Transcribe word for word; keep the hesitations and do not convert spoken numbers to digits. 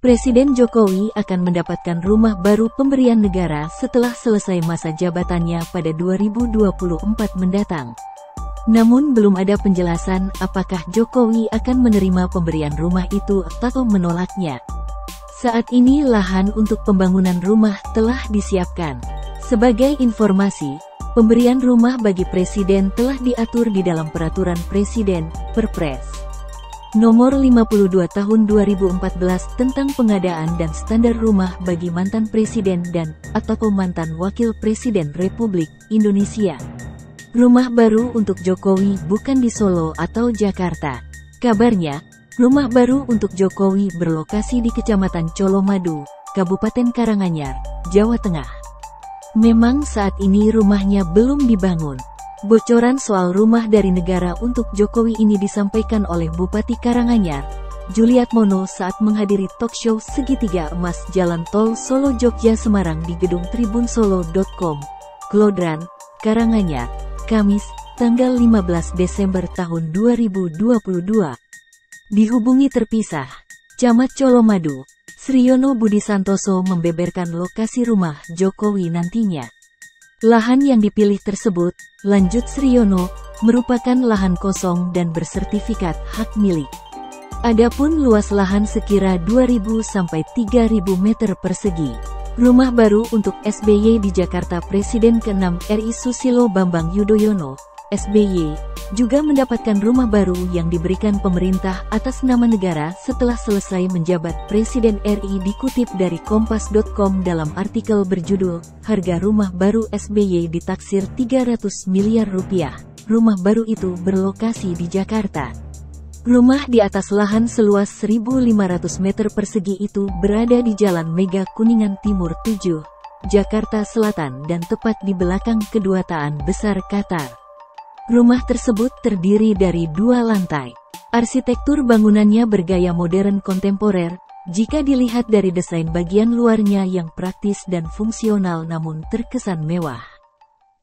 Presiden Jokowi akan mendapatkan rumah baru pemberian negara setelah selesai masa jabatannya pada dua ribu dua puluh empat mendatang. Namun belum ada penjelasan apakah Jokowi akan menerima pemberian rumah itu atau menolaknya. Saat ini lahan untuk pembangunan rumah telah disiapkan. Sebagai informasi, pemberian rumah bagi presiden telah diatur di dalam Peraturan Presiden, Perpres Nomor lima puluh dua Tahun dua ribu empat belas tentang pengadaan dan standar rumah bagi mantan presiden dan atau mantan wakil presiden Republik Indonesia. Rumah baru untuk Jokowi bukan di Solo atau Jakarta. Kabarnya, rumah baru untuk Jokowi berlokasi di Kecamatan Colomadu, Kabupaten Karanganyar, Jawa Tengah. Memang saat ini rumahnya belum dibangun. Bocoran soal rumah dari negara untuk Jokowi ini disampaikan oleh Bupati Karanganyar, Juliatmono saat menghadiri talk show Segitiga Emas Jalan Tol Solo Jogja Semarang di gedung tribun solo titik com, Glodran, Karanganyar, Kamis, tanggal lima belas Desember tahun dua ribu dua puluh dua. Dihubungi terpisah, Camat Colomadu, Sriyono Budi Santoso membeberkan lokasi rumah Jokowi nantinya. Lahan yang dipilih tersebut, lanjut Sriyono, merupakan lahan kosong dan bersertifikat hak milik. Adapun luas lahan sekira dua ribu sampai tiga ribu meter persegi. Rumah baru untuk S B Y di Jakarta. Presiden keenam R I Susilo Bambang Yudhoyono, S B Y, juga mendapatkan rumah baru yang diberikan pemerintah atas nama negara setelah selesai menjabat Presiden R I. Dikutip dari kompas titik com dalam artikel berjudul, harga rumah baru S B Y ditaksir tiga ratus miliar rupiah. Rumah baru itu berlokasi di Jakarta. Rumah di atas lahan seluas seribu lima ratus meter persegi itu berada di Jalan Mega Kuningan Timur tujuh, Jakarta Selatan dan tepat di belakang Kedutaan Besar Qatar. Rumah tersebut terdiri dari dua lantai. Arsitektur bangunannya bergaya modern kontemporer, jika dilihat dari desain bagian luarnya yang praktis dan fungsional namun terkesan mewah.